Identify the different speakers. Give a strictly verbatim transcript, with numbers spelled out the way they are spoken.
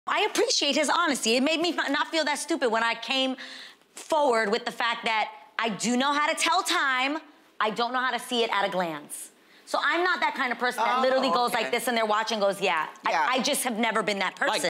Speaker 1: I appreciate his honesty. It made me not feel that stupid when I came forward with the fact that I do know how to tell time. I don't know how to see it at a glance. So I'm not that kind of person that
Speaker 2: oh,
Speaker 1: literally goes
Speaker 2: okay.
Speaker 1: like this and they're watching goes, yeah.
Speaker 2: yeah.
Speaker 1: I, I just have never been that person.
Speaker 3: Mike,